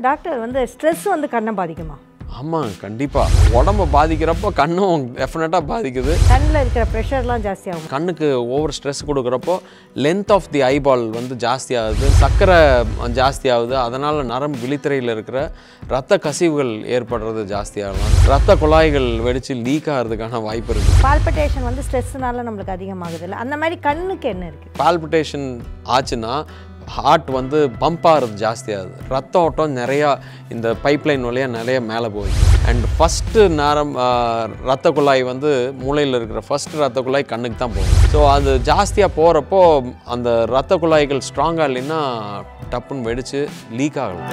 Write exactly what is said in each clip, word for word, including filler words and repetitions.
Doctor வந்து stress வந்து கண்ணை பாதிக்குமா? ஆமாம், கண்டிப்பாக. உடம்பை பாதிக்கிறப்போ கண்ணும் டெஃபினட்டாக பாதிக்குது. கண்ணில் இருக்கிற ப்ரெஷர்லாம் ஜாஸ்தியாகும். கண்ணுக்கு ஓவர் ஸ்ட்ரெஸ் கொடுக்குறப்போ லென்த் ஆஃப் தி ஐபால் வந்து ஜாஸ்தியாகுது, சர்க்கரை ஜாஸ்தியாகுது. அதனால் நரம்பு விழித்திரையில் இருக்கிற ரத்த கசிவுகள் ஏற்படுறது ஜாஸ்தியாகலாம். ரத்த குழாய்கள் வெடித்து லீக் ஆகிறதுக்கான வாய்ப்பு இருக்குது. பால்பிட்டேஷன் வந்து ஸ்ட்ரெஸ்னால நம்மளுக்கு அதிகமாகுது இல்லை? அந்த மாதிரி கண்ணுக்கு என்ன இருக்குது? பால்பிட்டேஷன் ஆச்சுன்னா ஹார்ட் வந்து பம்ப் ஆகிறது ஜாஸ்தியாகுது. ரத்த ஓட்டம் நிறையா இந்த பைப்லைன் வழியாக நிறைய மேலே போகுது. அண்ட் ஃபஸ்ட்டு நேரம் ரத்த குழாய் வந்து மூளையில் இருக்கிற ஃபஸ்ட்டு ரத்த குழாய் கண்ணுக்கு தான் போகும். ஸோ அது ஜாஸ்தியாக போகிறப்போ அந்த ரத்த குழாய்கள் ஸ்ட்ராங்காக இல்லைன்னா டப்புன்னு வெடித்து லீக் ஆகலாம்.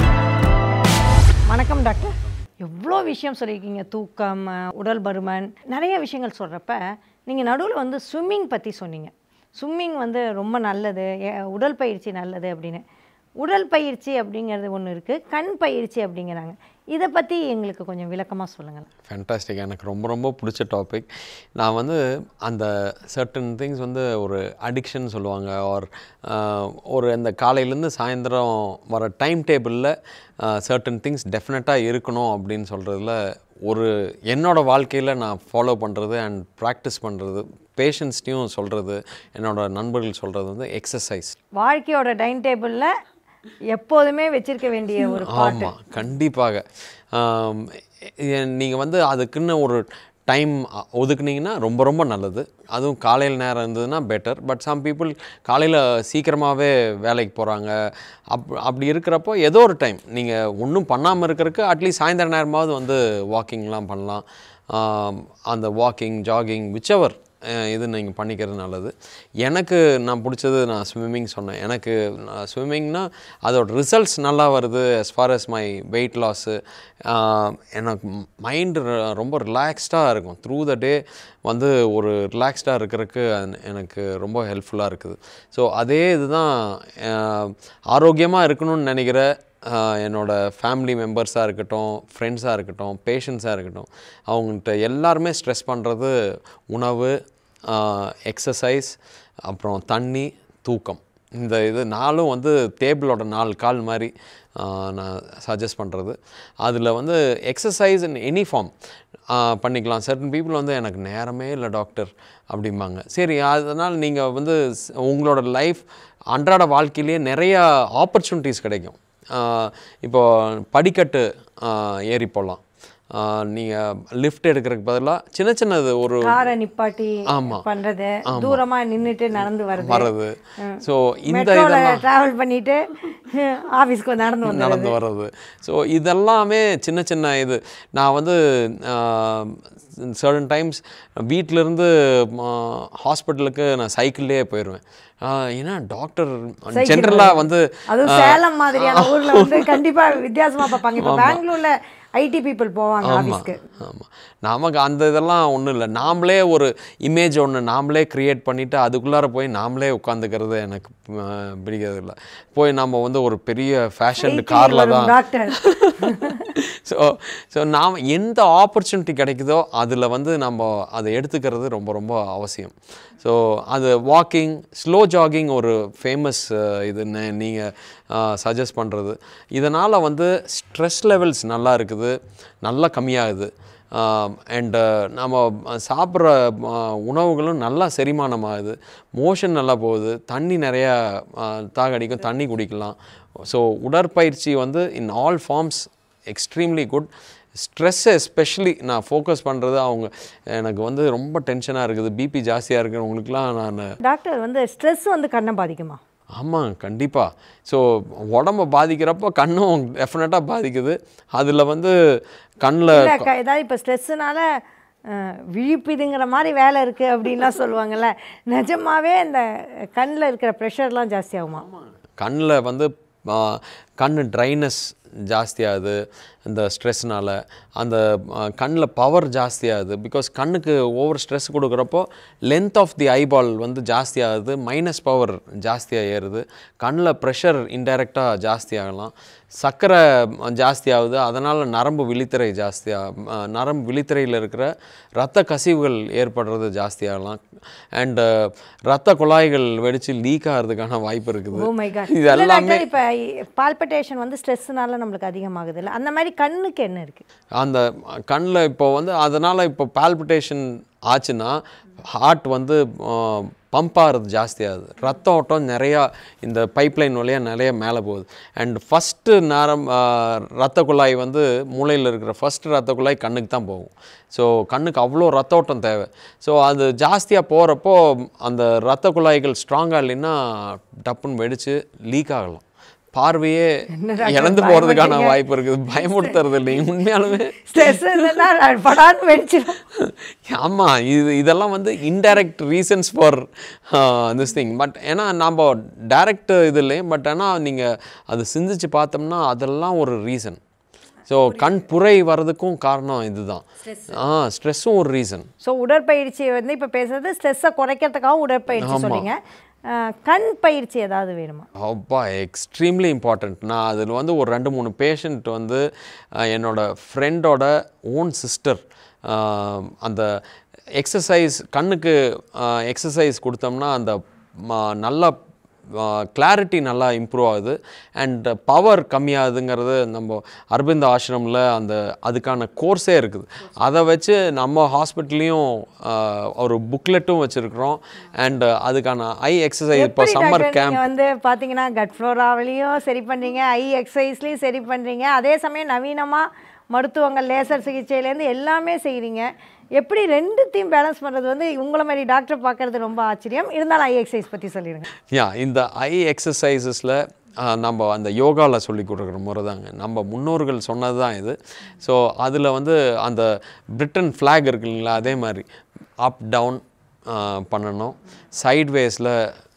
வணக்கம் டாக்டர். எவ்வளோ விஷயம் சொல்லியிருக்கீங்க, தூக்கம், உடல் பருமன், நிறைய விஷயங்கள் சொல்கிறப்ப நீங்கள் நடுவில் வந்து ஸ்விம்மிங் பற்றி சொன்னீங்க. ஸ்விம்மிங் வந்து ரொம்ப நல்லது, உடல் பயிற்சி நல்லது அப்படின்னு. உடல் பயிற்சி அப்படிங்கிறது ஒன்று இருக்குது, கண் பயிற்சி அப்படிங்கிறாங்க. இதை பற்றி எங்களுக்கு கொஞ்சம் விளக்கமாக சொல்லுங்கள். ஃபேண்டாஸ்டிக். எனக்கு ரொம்ப ரொம்ப பிடிச்ச டாபிக். நான் வந்து அந்த சர்டன் திங்ஸ் வந்து ஒரு அடிக்ஷன் சொல்லுவாங்க, ஆர் ஒரு அந்த காலையிலேருந்து சாயந்தரம் வர டைம் டேபிளில் சர்டன் திங்ஸ் டெஃபினட்டாக இருக்கணும் அப்படின்னு சொல்கிறதுல ஒரு என்னோடய வாழ்க்கையில் நான் ஃபாலோ பண்ணுறது அண்ட் ப்ராக்டிஸ் பண்ணுறது, பேஷண்ட்ஸ்டையும் சொல்கிறது, என்னோடய நண்பர்கள் சொல்கிறது வந்து எக்ஸசைஸ். வாழ்க்கையோட டைம் டேபிளில் எப்போதுமே வச்சிருக்க வேண்டிய ஒரு பாட்டு. ஆமாம், கண்டிப்பாக. நீங்கள் வந்து அதுக்குன்னு ஒரு டைம் ஒதுக்குனீங்கன்னா ரொம்ப ரொம்ப நல்லது. அதுவும் காலையில் நேரம் இருந்ததுன்னா பெட்டர். பட் சம் பீப்புள் காலையில் சீக்கிரமாகவே வேலைக்கு போகிறாங்க. அப் அப்படி இருக்கிறப்போ ஏதோ ஒரு டைம் நீங்கள் ஒன்றும் பண்ணாமல் இருக்கிறதுக்கு அட்லீஸ்ட் சாயந்தர நேரமாவது வந்து வாக்கிங்லாம் பண்ணலாம். அந்த வாக்கிங், ஜாகிங், விச்சவர் இது நீங்கள் பண்ணிக்கிறது நல்லது. எனக்கு நான் பிடிச்சது நான் ஸ்விம்மிங் சொன்னேன். எனக்கு ஸ்விம்மிங்னால் அதோட ரிசல்ட்ஸ் நல்லா வருது. as far as my weight loss, எனக்கு மைண்டு ரொம்ப ரிலாக்ஸ்டாக இருக்கும். த்ரூ த டே வந்து ஒரு ரிலாக்ஸ்டாக இருக்கிறதுக்கு எனக்கு ரொம்ப ஹெல்ப்ஃபுல்லாக இருக்குது. ஸோ அதே இதுதான் ஆரோக்கியமாக இருக்கணும்னு நினைக்கிற என்னோடய ஃபேமிலி மெம்பர்ஸாக இருக்கட்டும், ஃப்ரெண்ட்ஸாக இருக்கட்டும், பேஷண்ட்ஸாக இருக்கட்டும், அவங்கள்ட்ட எல்லாருமே ஸ்ட்ரெஸ் பண்ணுறது உணவு, எக்ஸசைஸ், அப்புறம் தண்ணி, தூக்கம். இந்த இது நாலும் வந்து டேபிளோட நாலு கால் மாதிரி நான் சஜஸ்ட் பண்ணுறது. அதில் வந்து எக்ஸசைஸ் இன் எனி ஃபார்ம் பண்ணிக்கலாம். சர்டன் பீப்புள் வந்து எனக்கு நேரமே இல்லை டாக்டர் அப்படிம்பாங்க. சரி, அதனால் நீங்கள் வந்து உங்களோட லைஃப் அன்றாட வாழ்க்கையிலேயே நிறையா ஆப்பர்ச்சுனிட்டிஸ் கிடைக்கும். இப்போது படிக்கட்டு ஏறி போகலாம். நீங்கள் லிஃப்ட் எடுக்கிறதுக்கு பதிலாக சின்ன சின்னது ஒரு காரை நிப்பாட்டி ஆமாம் பண்ணுறது, தூரமாக நின்றுட்டு நடந்து வர்றது வர்றது ஸோ இந்த ட்ராவல் பண்ணிவிட்டு ஆஃபீஸ்க்கு நடந்து வந்து நடந்து வர்றது. ஸோ இதெல்லாமே சின்ன சின்ன இது. நான் வந்து சர்டன் டைம்ஸ் வீட்டிலேருந்து ஹாஸ்பிட்டலுக்கு நான் சைக்கிள்லேயே போயிடுவேன். ஏன்னா டாக்டர் ஜென்ரலாக வந்து அதுவும் சேலம் மாதிரியான ஊரில் வந்து கண்டிப்பாக வித்தியாசமாக பார்ப்பாங்க. இப்போ பெங்களூரில் ஐடி பீப்புள் போவாங்க ஆஃபீஸ்க்கு. ஆமாம், நமக்கு அந்த இதெல்லாம் ஒன்றும் இல்லை. நாமளே ஒரு இமேஜ் ஒன்று நாமளே க்ரியேட் பண்ணிவிட்டு அதுக்குள்ளார போய் நாமளே உட்காந்துக்கிறது எனக்கு பிடிக்கிறது இல்லை. போய் நம்ம வந்து ஒரு பெரிய ஃபேஷன் காரில் தான் டாக்டர். ஸோ ஸோ நாம் எந்த ஆப்பர்ச்சுனிட்டி கிடைக்குதோ அதில் வந்து நம்ம அதை எடுத்துக்கிறது ரொம்ப ரொம்ப அவசியம். ஸோ அது வாக்கிங், ஸ்லோ ஜாகிங் ஒரு ஃபேமஸ் இதுன்னு நீங்கள் சஜஸ்ட் பண்ணுறது. இதனால் வந்து ஸ்ட்ரெஸ் லெவல்ஸ் நல்லா இருக்குது, நல்லா கம்மியாகுது. அண்டு நம்ம சாப்பிட்ற உணவுகளும் நல்லா செரிமானமாகுது, மோஷன் நல்லா போகுது, தண்ணி நிறையா தாகடிக்கும், தண்ணி குடிக்கலாம். ஸோ உடற்பயிற்சி வந்து in all forms extremely good. Stress especially நான் ஃபோக்கஸ் பண்ணுறது, அவங்க எனக்கு வந்து ரொம்ப டென்ஷனாக இருக்குது, பிபி ஜாஸ்தியாக இருக்கிறவங்களுக்குலாம் நான் டாக்டர் வந்து ஸ்ட்ரெஸ் வந்து கண்ணை பாதிக்குமா? ஆமாம், கண்டிப்பாக. ஸோ உடம்பை பாதிக்கிறப்போ கண்ணும் டெஃபினட்டாக பாதிக்குது. அதில் வந்து கண்ணில் ஏதாவது இப்போ ஸ்ட்ரெஸ்ஸுனால விழிப்புதுங்கிற மாதிரி வேலை இருக்குது அப்படின்லாம் சொல்லுவாங்கள்ல, நிஜமாகவே இந்த கண்ணில் இருக்கிற ப்ரெஷர்லாம் ஜாஸ்தியாகுமா? கண்ணில் வந்து கண் ட்ரைனஸ் ஜாஸ்தியாகுது இந்த ஸ்ட்ரெஸ்னால். அந்த கண்ணில் பவர் ஜாஸ்தியாகுது. பிகாஸ் கண்ணுக்கு ஓவர் ஸ்ட்ரெஸ் கொடுக்குறப்போ லென்த் ஆஃப் தி ஐபால் வந்து ஜாஸ்தியாகுது, மைனஸ் பவர் ஜாஸ்தியாக ஏறுது, கண்ணில் ப்ரெஷர் இன்டைரக்டாக ஜாஸ்தியாகலாம். சர்க்கரை ஜாஸ்தி ஆகுது, அதனால் நரம்பு விழித்திரை ஜாஸ்தியாக நரம்பு விழித்திரையில் இருக்கிற இரத்த கசிவுகள் ஏற்படுறது ஜாஸ்தியாகலாம். அண்டு இரத்த குழாய்கள் வெடித்து லீக் ஆகிறதுக்கான வாய்ப்பு இருக்குது. இது எல்லாமே இப்போ பால்பிட்டேஷன் வந்து ஸ்ட்ரெஸ்ஸுனால நம்மளுக்கு அதிகமாகுது இல்லை, அந்த மாதிரி கண்ணுக்கு என்ன இருக்குது? அந்த கண்ணில் இப்போ வந்து அதனால் இப்போ பால்பிட்டேஷன் ஆச்சுன்னா ஹார்ட் வந்து பம்ப் ஆகிறது ஜாஸ்தியாகுது, ரத்த ஓட்டம் நிறையா இந்த பைப்லைன் வழியாக நிறைய மேலே போகுது. அண்ட் ஃபஸ்ட்டு நேரம் ரத்த குழாய் வந்து மூளையில் இருக்கிற ஃபஸ்ட்டு ரத்த குழாய் கண்ணுக்கு தான் போகும். ஸோ கண்ணுக்கு அவ்வளோ ரத்த ஓட்டம் தேவை. ஸோ அது ஜாஸ்தியாக போகிறப்போ அந்த ரத்த குழாய்கள் ஸ்ட்ராங்காக இல்லைன்னா டப்புன்னு வெடித்து லீக் ஆகலாம், பார்வையே இழந்து போகிறதுக்கான வாய்ப்பு இருக்குது. பயமுறுத்துறது இல்லைங்க உண்மையாலுமே. ஆமாம், இது இதெல்லாம் வந்து indirect reasons for this thing. But ஏன்னா நம்ம டைரக்ட் இது இல்லை, பட் ஆனால் நீங்கள் அது சிந்திச்சு பார்த்தோம்னா அதெல்லாம் ஒரு ரீசன். ஸோ கண் புரை வர்றதுக்கும் காரணம் இதுதான். ஆ ஸ்ட்ரெஸ்ஸும் ஒரு ரீசன். ஸோ உடற்பயிற்சி வந்து இப்போ பேசுறது ஸ்ட்ரெஸ்ஸை குறைக்கிறதுக்காகவும் உடற்பயிற்சி சொல்லுங்க. கண் பயிற்சி ஏதாவது வேணுமா? அப்பா எக்ஸ்ட்ரீம்லி இம்பார்ட்டண்ட். நான் அதில் வந்து ஒரு ரெண்டு மூணு பேஷண்ட் வந்து என்னோடய ஃப்ரெண்டோட ஓன் சிஸ்டர் அந்த எக்ஸசைஸ் கண்ணுக்கு எக்ஸசைஸ் கொடுத்தோம்னா அந்த நல்லா கிளாரிட்டி நல்லா இம்ப்ரூவ் ஆகுது அண்ட் பவர் கம்மியாகுதுங்கிறது நம்ம அரவிந்த் ஆசிரமில் அந்த அதுக்கான கோர்ஸே இருக்குது. அதை வச்சு நம்ம ஹாஸ்பிட்டல்லையும் ஒரு புக்லெட்டும் வச்சுருக்கிறோம். அண்ட் அதுக்கான ஐ எக்ஸசைஸ் இப்போ சம்மர் கேம்ப் வந்து பார்த்தீங்கன்னா கட் ஃப்ளோராவிலையும் சரி பண்ணுறீங்க, ஐ எக்ஸசைஸ்லேயும் சரி பண்ணுறீங்க, அதே சமயம் நவீனமாக மருத்துவங்கள் லேசர் சிகிச்சையிலேருந்து எல்லாமே செய்கிறீங்க. எப்படி ரெண்டுத்தையும் பேலன்ஸ் பண்ணுறது வந்து உங்களை மாதிரி டாக்டர் பார்க்குறது ரொம்ப ஆச்சரியம். இருந்தாலும் ஐ எக்ஸசைஸ் பற்றி சொல்லிடுங்க. யா இந்த ஐ எக்ஸசைசஸில் நம்ம அந்த யோகாவில் சொல்லி கொடுக்குற முறை தாங்க, நம்ம முன்னோர்கள் சொன்னது தான் இது. ஸோ அதில் வந்து அந்த பிரிட்டன் ஃப்ளாக் இருக்கு இல்லைங்களா, அதே மாதிரி அப் டவுன் பண்ணணும், சைட்வேஸில்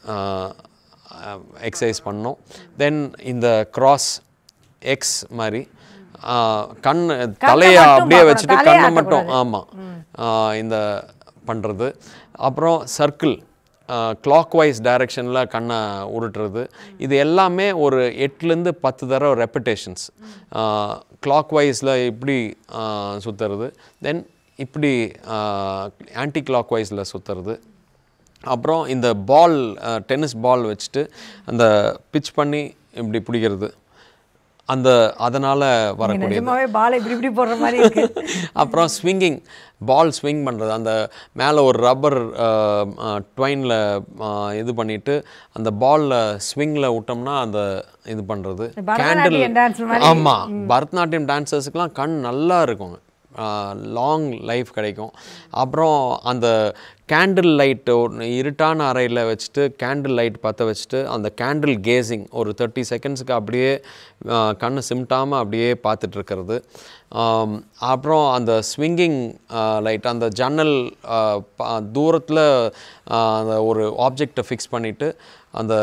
எக்ஸசைஸ் பண்ணணும். தென் இந்த கிராஸ் எக்ஸ் மாதிரி கண் தலையை அப்படியே வச்சுட்டு கண்ணை மட்டும் ஆமாம் இந்த பண்ணுறது. அப்புறம் சர்க்கிள் கிளாக் வைஸ் டைரெக்ஷனில் கண்ணை உருட்டுறது. இது எல்லாமே ஒரு எட்டுலேருந்து பத்து தடவை ரெப்பிட்டேஷன்ஸ். கிளாக் வைஸில் இப்படி சுற்றுறது, தென் இப்படி ஆன்டி கிளாக் வைஸில் சுற்றுறது. அப்புறம் இந்த பால் டென்னிஸ் பால் வச்சுட்டு அந்த பிச் பண்ணி இப்படி பிடிக்கிறது, அந்த அதனால் வரக்கூடியது பால் இப்படி இப்படி போடுற மாதிரி இருக்குது. அப்புறம் ஸ்விங்கிங் பால் ஸ்விங் பண்ணுறது, அந்த மேலே ஒரு ரப்பர் ட்வைனில் இது பண்ணிவிட்டு அந்த பாலில் ஸ்விங்கில் விட்டோம்னா அந்த இது பண்ணுறது. கேண்டில் ஆமாம், பரதநாட்டியம் டான்ஸர்ஸுக்கெலாம் கண் நல்லா இருக்குங்க, லாங் லைஃப் கிடைக்கும். அப்புறம் அந்த கேண்டில் லைட்டு இருட்டான அறையில் வச்சுட்டு கேண்டில் லைட் பற்ற வச்சுட்டு அந்த கேண்டில் கேஸிங் ஒரு தேர்ட்டி செகண்ட்ஸுக்கு அப்படியே கண்ணு சிமிட்டாமல் அப்படியே பார்த்துட்ருக்கிறது. அப்புறம் அந்த ஸ்விங்கிங் லைட் அந்த ஜன்னல் தூரத்தில் அந்த ஒரு ஆப்ஜெக்டை ஃபிக்ஸ் பண்ணிவிட்டு அந்த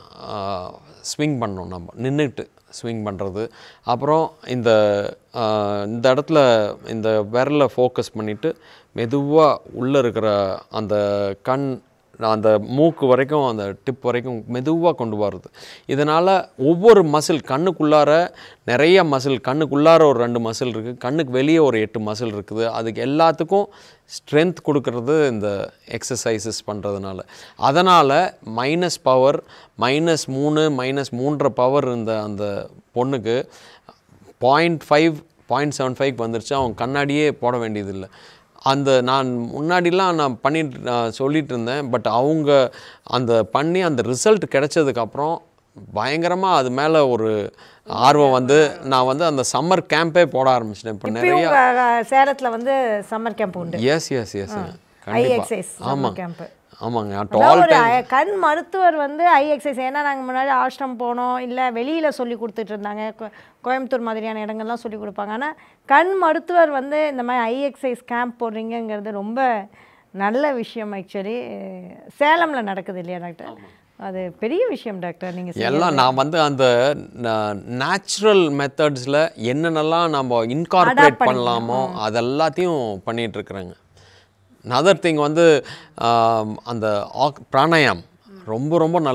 ஸ்விங் பண்ணோம், நம்ம நின்றுட்டு ஸ்விங் பண்ணுறது. அப்புறம் இந்த இந்த இடத்துல இந்த விரலை ஃபோக்கஸ் பண்ணிவிட்டு மெதுவாக உள்ளே இருக்கிற அந்த கண் அந்த மூக்கு வரைக்கும் அந்த டிப் வரைக்கும் மெதுவாக கொண்டு வர்றது. இதனால் ஒவ்வொரு மசில் கண்ணுக்குள்ளார நிறைய மசில், கண்ணுக்குள்ளார ஒரு ரெண்டு மசில் இருக்குது, கண்ணுக்கு வெளியே ஒரு எட்டு மசில் இருக்குது. அதுக்கு எல்லாத்துக்கும் ஸ்ட்ரென்த் கொடுக்கறது இந்த எக்ஸசைசஸ் பண்ணுறதுனால. அதனால் மைனஸ் பவர் மைனஸ் மூணு மைனஸ் மூன்றரை பவர் இருந்த அந்த பொண்ணுக்கு பாயிண்ட் ஃபைவ் பாயிண்ட் செவன் ஃபைவ்க்கு வந்துருச்சு. அவங்க கண்ணாடியே போட வேண்டியதில்லை. அந்த நான் முன்னாடிலாம் நான் பண்ணிட்டு நான் சொல்லிகிட்டு இருந்தேன், பட் அவங்க அந்த பண்ணி அந்த ரிசல்ட் கிடைச்சதுக்கப்புறம் பயங்கரமாக அது மேலே ஒரு ஆர்வம் வந்து நான் வந்து அந்த சம்மர் கேம்பே போட ஆரம்பிச்சிட்டேன். இப்போ நிறைய சேலத்தில் வந்து சம்மர் கேம்ப் உண்டு. எஸ் எஸ் எஸ் கண்டிப்பாக ஆமாம் ஆமாங்க. கண் மருத்துவர் வந்து ஐ எக்ஸசைஸ், ஏன்னா நாங்கள் முன்னாடி ஆஷ்ரம் போனோம், இல்லை வெளியில் சொல்லி கொடுத்துட்டு இருந்தாங்க, கோயம்புத்தூர் மாதிரியான இடங்கள்லாம் சொல்லி கொடுப்பாங்க. ஆனால் கண் மருத்துவர் வந்து இந்த மாதிரி ஐ எக்ஸசைஸ் கேம்ப் போடுறீங்கிறது ரொம்ப நல்ல விஷயம். ஆக்சுவலி சேலமில் நடக்குது இல்லையா டாக்டர்? அது பெரிய விஷயம் டாக்டர். நீங்கள் எல்லாம் நான் வந்து அந்த நேச்சுரல் மெத்தட்ஸில் என்னென்னலாம் நம்ம இன்கார்பரேட் பண்ணலாமோ அதெல்லாத்தையும் பண்ணிகிட்ருக்குறேங்க. அதர் திங் வந்து அந்த ஆக் பிராணாயாம் ரொம்ப ரொம்ப நல்லது.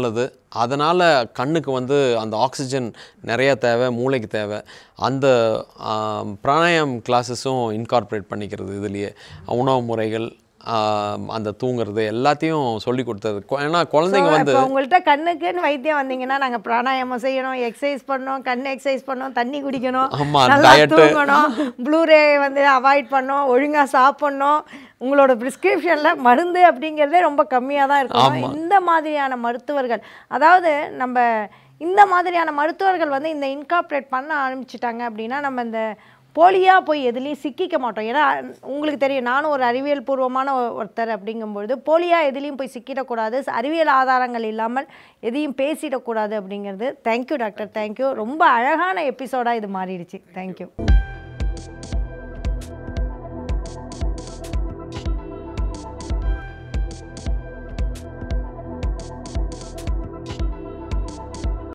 அதனால் கண்ணுக்கு வந்து அந்த ஆக்சிஜன் நிறையா தேவை, மூளைக்கு தேவை. அந்த பிராணாயம் கிளாஸஸும் இன்கார்பரேட் பண்ணிக்கிறது இதுலேயே. உணவு முறைகள், அந்த தூங்குறது எல்லாத்தையும் சொல்லி கொடுத்தது. ஏன்னா குழந்தைங்க வந்து உங்கள்கிட்ட கண்ணுக்குன்னு வைத்தியம் வந்தீங்கன்னா நாங்கள் பிராணாயாமம் செய்யணும், எக்ஸசைஸ் பண்ணணும், கண் எக்ஸசைஸ் பண்ணணும், தண்ணி குடிக்கணும், நல்லா தூங்கணும், ப்ளூரே வந்து அவாய்ட் பண்ணணும், ஒழுங்காக சாப்பிட்ணும். உங்களோட ப்ரிஸ்கிரிப்ஷனில் மருந்து அப்படிங்கிறதே ரொம்ப கம்மியாக தான் இருக்கும். இந்த மாதிரியான மருத்துவர்கள், அதாவது நம்ம இந்த மாதிரியான மருத்துவர்கள் வந்து இந்த இன்கார்பரேட் பண்ண ஆரம்பிச்சிட்டாங்க அப்படின்னா நம்ம இந்த போலியாக போய் எதுலேயும் சிக்கிக்க மாட்டோம். ஏன்னா உங்களுக்கு தெரியும், நானும் ஒரு அறிவியல் பூர்வமான ஒருத்தர் அப்படிங்கும்பொழுது போலியாக எதுலேயும் போய் சிக்கிடக்கூடாது, அறிவியல் ஆதாரங்கள் இல்லாமல் எதையும் பேசிடக்கூடாது அப்படிங்கிறது. Thank you doctor, thank you. ரொம்ப அழகான எபிசோடாக இது மாறிடுச்சு. தேங்க்யூ.